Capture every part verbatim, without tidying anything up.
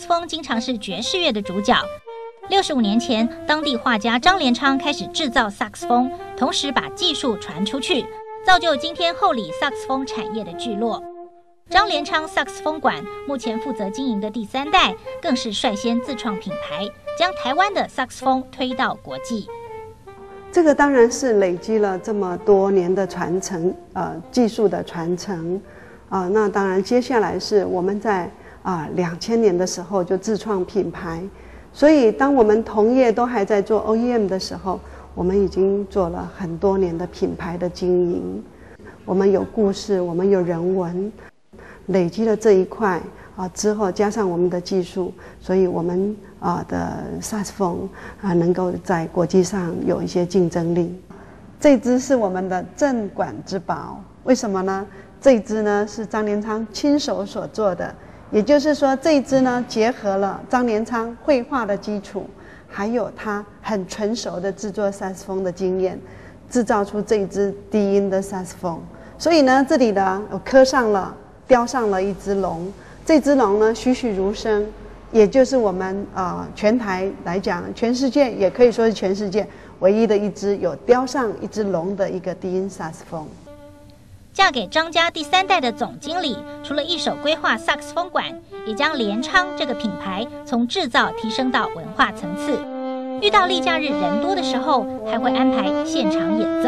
斯风经常是爵士乐的主角。六十五年前，当地画家张连昌开始制造萨克斯风，同时把技术传出去，造就今天后里萨克斯风产业的聚落。张连昌萨克斯风馆目前负责经营的第三代，更是率先自创品牌，将台湾的萨克斯风推到国际。 这个当然是累积了这么多年的传承，呃，技术的传承，啊、呃，那当然接下来是我们在啊两千年的时候就自创品牌，所以当我们同业都还在做 O E M 的时候，我们已经做了很多年的品牌的经营，我们有故事，我们有人文。累积了这一块啊之后，加上我们的技术，所以我们啊的萨克斯风啊能够在国际上有一些竞争力。这支是我们的镇馆之宝，为什么呢？这支呢是张连昌亲手所做的，也就是说这支呢结合了张连昌绘画的基础，还有他很纯熟的制作萨克斯风的经验，制造出这支低音的萨克斯风。所以呢，这里呢我刻上了。雕上了一只龙，这只龙呢栩栩如生，也就是我们啊、呃、全台来讲，全世界也可以说是全世界唯一的一只有雕上一只龙的一个低音萨克斯风。 嫁给张家第三代的总经理，除了一手规划萨克斯风馆，也将连昌这个品牌从制造提升到文化层次。遇到例假日人多的时候，还会安排现场演奏。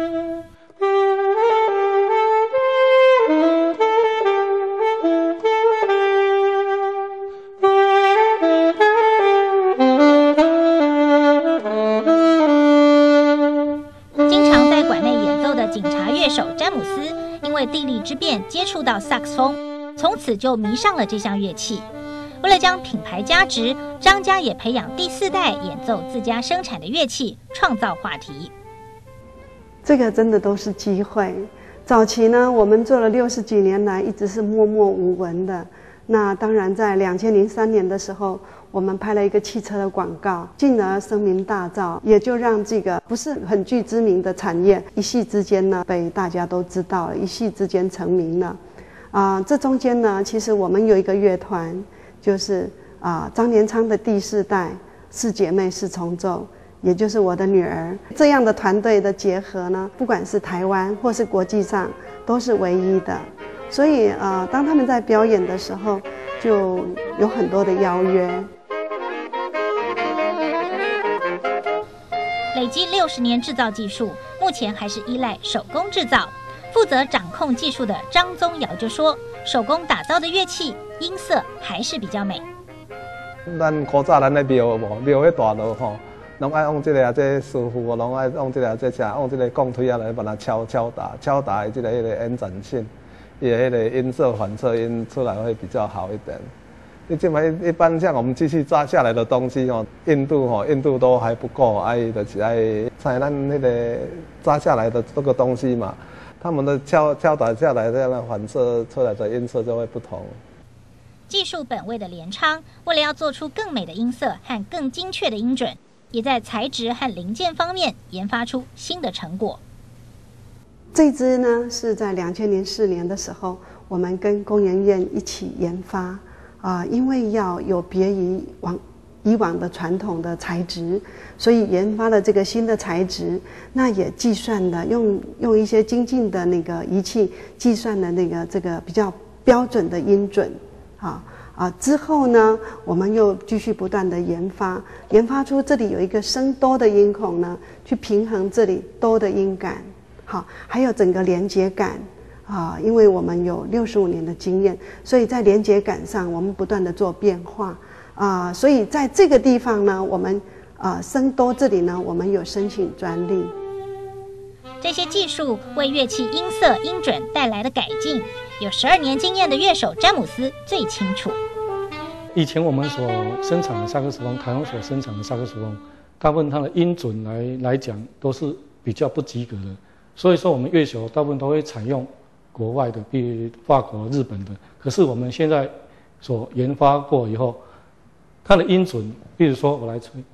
乐手詹姆斯因为地利之便接触到萨克斯风，从此就迷上了这项乐器。为了将品牌加值，张家也培养第四代演奏自家生产的乐器，创造话题。 这个真的都是机会。早期呢，我们做了六十几年来，一直是默默无闻的。那当然，在两千零三年的时候，我们拍了一个汽车的广告，进而声名大噪，也就让这个不是很具知名的产业，一夕之间呢被大家都知道了，一夕之间成名了。啊、呃，这中间呢，其实我们有一个乐团，就是啊、呃、张连昌的第四代四姐妹四重奏，也就是我的女儿。这样的团队的结合呢，不管是台湾或是国际上，都是唯一的。所以呃，当他们在表演的时候，就有很多的邀约。 累积六十年制造技术，目前还是依赖手工制造。负责掌控技术的张宗尧就说，手工打造的乐器音色还是比较美。 咱古早咱的庙无庙迄大路吼，拢爱用这个啊，这师傅拢爱用这个啊，这啥用这个钢推啊来把它敲敲打，敲打的这个迄个延展性。也迄个音色反射音出来会比较好一点。你这么一般像我们机器扎下来的东西哦，硬度哦，硬度都还不够，爱就是爱采咱那个扎下来的这个东西嘛，他们的敲敲打下来这样的反射出来的音色就会不同。 技术本位的连昌，为了要做出更美的音色和更精确的音准，也在材质和零件方面研发出新的成果。 这支呢是在两千零四年的时候，我们跟工研院一起研发啊、呃，因为要有别于往以往的传统的材质，所以研发了这个新的材质。那也计算了用用一些精进的那个仪器计算了那个这个比较标准的音准啊啊。之后呢，我们又继续不断的研发，研发出这里有一个声哆的音孔呢，去平衡这里哆的音感。好，还有整个连接感啊，因为我们有六十五年的经验，所以在连接感上我们不断的做变化啊，所以在这个地方呢，我们啊声哆这里呢，我们有申请专利。 这些技术为乐器音色音准带来的改进，有十二年经验的乐手詹姆斯最清楚。 以前我们所生产的萨克斯风，台湾所生产的萨克斯风，大部分它的音准来来讲都是比较不及格的。所以说，我们乐手大部分都会采用国外的，比如法国、日本的。可是我们现在所研发过以后，它的音准，比如说我来吹，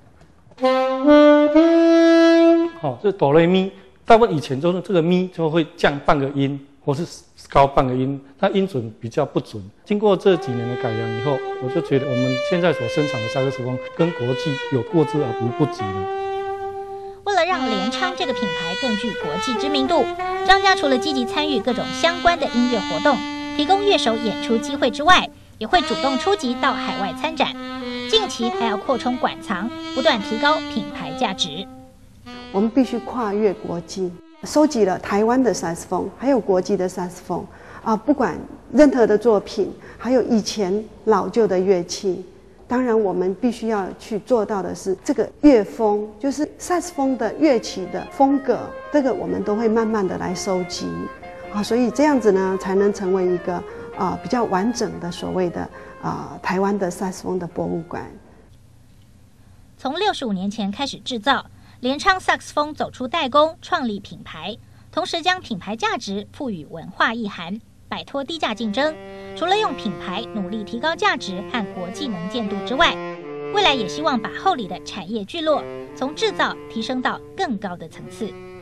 好、哦，这哆来咪，大部分以前就是这个咪就会降半个音， 或是高半个音，它音准比较不准。经过这几年的改良以后，我就觉得我们现在所生产的萨克斯风跟国际有过之而无不及了。 为了让联昌这个品牌更具国际知名度，张家除了积极参与各种相关的音乐活动，提供乐手演出机会之外，也会主动出击到海外参展。近期还要扩充馆藏，不断提高品牌价值。 我们必须跨越国际，收集了台湾的萨克斯风，还有国际的萨克斯风啊，不管任何的作品，还有以前老旧的乐器。当然，我们必须要去做到的是，这个乐风，就是萨克斯风的乐器的风格，这个我们都会慢慢的来收集啊，所以这样子呢，才能成为一个啊比较完整的所谓的啊台湾的萨克斯风的博物馆。 从六十五年前开始制造。联昌萨克斯风走出代工，创立品牌，同时将品牌价值赋予文化意涵，摆脱低价竞争。除了用品牌努力提高价值和国际能见度之外，未来也希望把后里的产业聚落从制造提升到更高的层次。